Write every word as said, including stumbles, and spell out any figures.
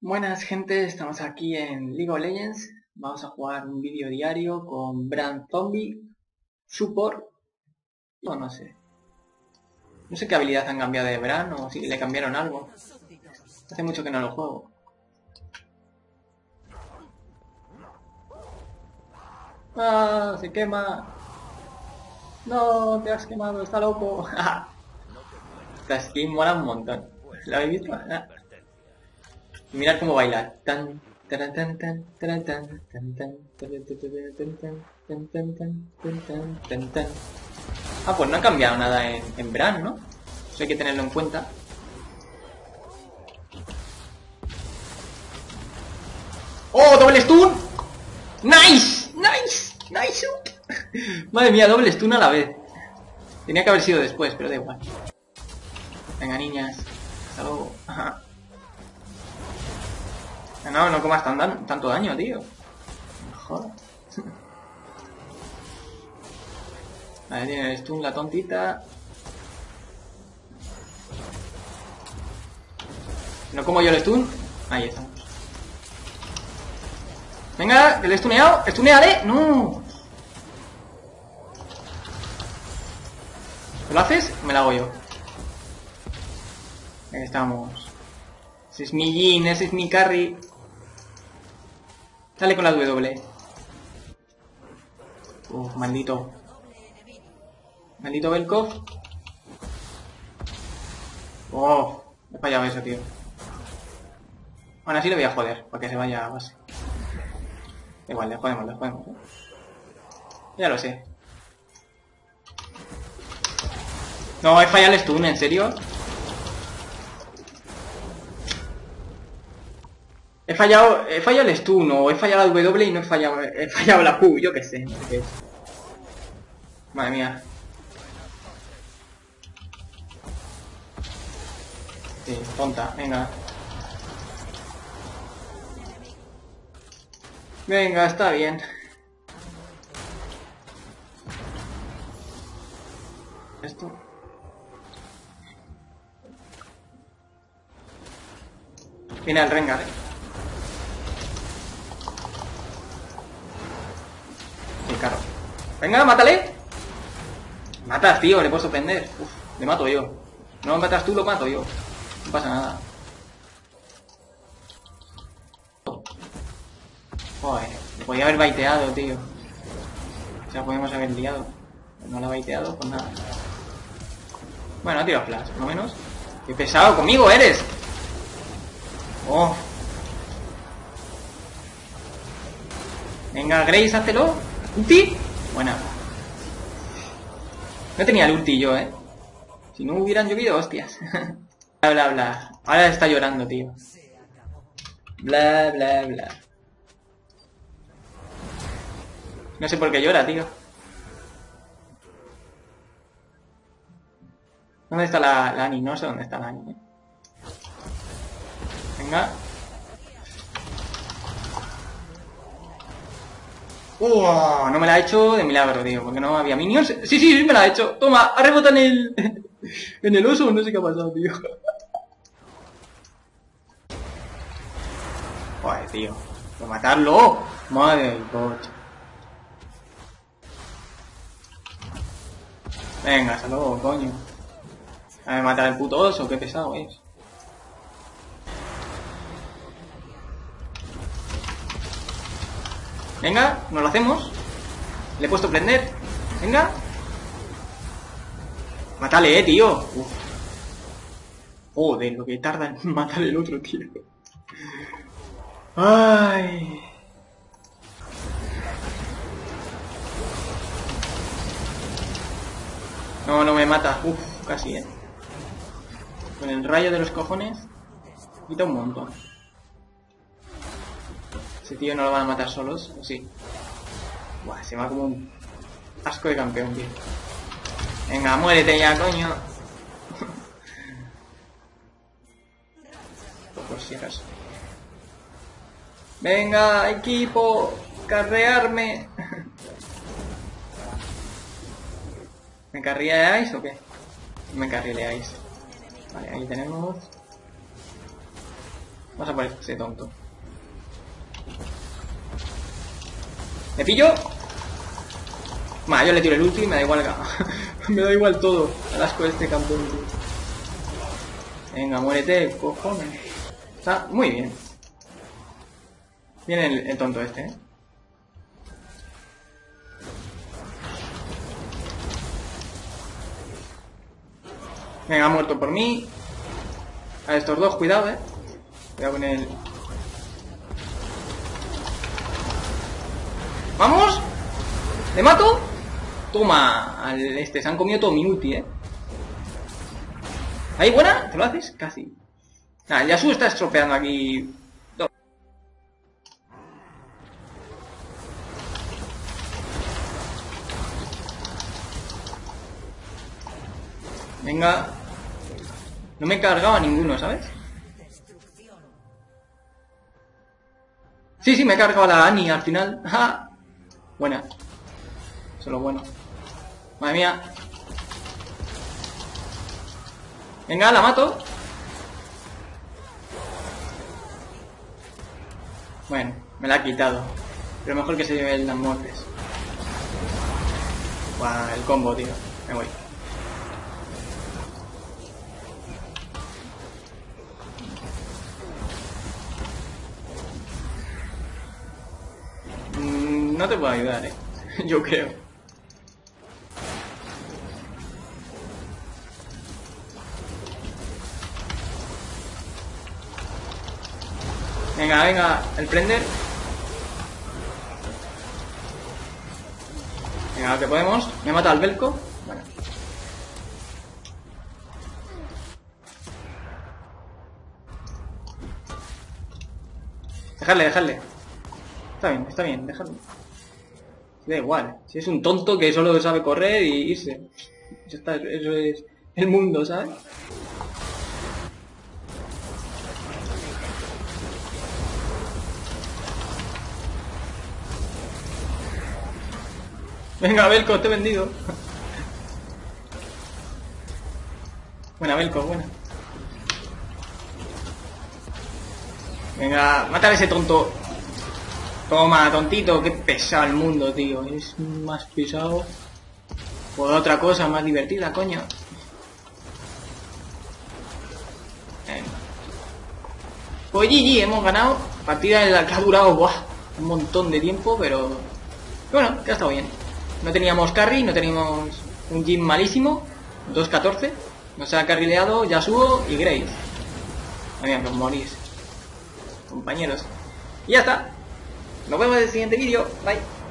Buenas gente, estamos aquí en League of Legends. Vamos a jugar un vídeo diario con Brand Zombie, Support, o no sé. No sé qué habilidad han cambiado de Brand o si le cambiaron algo. Hace mucho que no lo juego. ¡Ah! ¡Se quema! ¡No! ¡Te has quemado! ¡Está loco! Esta skin mola un montón. ¿La habéis visto? Ah. Y mirad cómo baila. Tan, tan, tan, tan, tan, tan, tan, tan, tan, tan, tan, tan, tan. Ah, pues no ha cambiado nada en, en Brand, ¿no? Eso hay que tenerlo en cuenta. ¡Oh, doble stun! ¡Nice! ¡Nice! ¡Nice! Madre mía, doble stun a la vez. Tenía que haber sido después, pero da igual. Venga, niñas. Hasta luego. Ajá. No, no comas tan dan tanto daño, tío. Joder. Vale, tiene el stun la tontita. ¿No como yo el stun? Ahí estamos. Venga, que le he stuneado. ¡Stuneale! ¡No! ¿Lo haces? Me la hago yo. Ahí estamos. Ese es mi Jhin, ese es mi carry. Sale con la W. Uf, maldito. Maldito Velkov. Oh, he fallado eso, tío. Aún así le voy a joder, para que se vaya a base. Igual, le jodemos, le jodemos. ¿eh? Ya lo sé. No, he fallado el stun, ¿en serio? He fallado, he fallado el stun, o he fallado la W y no he fallado, he fallado la Q, yo qué sé, no sé qué es. Madre mía. Sí, tonta, venga. Venga, está bien. Esto. Viene el Rengar, eh. Sí, claro. Venga, mátale. Matas, tío, le puedo sorprender. Uf, le mato yo. No lo matas tú, lo mato yo. No pasa nada. Joder, le podía haber baiteado, tío. O sea, podemos haber liado. No lo ha baiteado, pues nada. Bueno, ha tirado flash, por lo menos. ¡Qué pesado conmigo eres! ¡Oh! Venga, Grace, háztelo. ¿Ulti? Buena. No tenía el ulti yo, eh. Si no hubieran llovido, hostias. Bla, bla, bla. Ahora está llorando, tío. Bla, bla, bla. No sé por qué llora, tío. ¿Dónde está la, la Ani? No sé dónde está la Ani, eh. Venga. ¡Uh! No me la ha hecho de milagro, tío, porque no había minions. Sí, sí, sí, me la ha hecho. Toma, ha rebotado en el... en el oso, no sé qué ha pasado, tío. Joder, tío. ¡Voy a matarlo! Madre del coche. Venga, hasta luego, coño. A ver, matar al puto oso, qué pesado es. Venga, nos lo hacemos. Le he puesto prender. Venga. Mátale, eh, tío. Uf. Joder, lo que tarda en matar el otro, tío. Ay. No, no me mata. Uf, casi, eh. Con el rayo de los cojones. Quita un montón. Ese tío no lo van a matar solos, ¿o sí? Buah, se va como un asco de campeón, tío. Venga, muérete ya, coño. Por si acaso. Venga, equipo, carrearme. ¿Me carreáis o qué? Me carrileáis. Vale, ahí tenemos. Vamos a por ese tonto. ¿Le pillo? Ma, yo le tiro el ulti y me da igual. Me da igual todo. Al asco de este campeón, tío. Venga, muérete, cojones. Está muy bien. Viene el, el tonto este, ¿eh? Venga, ha muerto por mí. A estos dos, cuidado, eh. Cuidado con el... ¡Vamos! ¿Le mato? Toma, al este, se han comido todo mi ulti, eh. ¿Ahí buena? ¿Te lo haces? Casi. Ah, el Yasuo está estropeando aquí. Venga. No me he cargado a ninguno, ¿sabes? Sí, sí, me he cargado a la Annie al final. ¡Ja! Buena. Eso es lo bueno. Madre mía. Venga, la mato. Bueno, me la ha quitado. Pero mejor que se lleven las muertes. Buah, el combo, tío. Me voy. Mm, no te puedo ayudar, eh. Yo creo. Venga, venga, el prender. Venga, que podemos. Me mata al Velco. Bueno. Dejarle, dejarle. Está bien, está bien, dejarle. Da igual. Si es un tonto que solo sabe correr y irse. Ya está, eso es el mundo, ¿sabes? Venga, Velco, te he vendido. Buena, Velco, buena. Venga, mátale a ese tonto. Toma, tontito, qué pesado el mundo, tío. Es más pesado. Por otra cosa más divertida, coño. Venga. Pues G G, hemos ganado. Partida en la que ha durado, buah, un montón de tiempo, pero... Bueno, que ha estado bien. No teníamos carry, no teníamos un Jhin malísimo. dos catorce. Nos ha carrileado Yasuo y Grace. Mira, pues morís, compañeros. Y ya está. Nos vemos en el siguiente vídeo. Bye.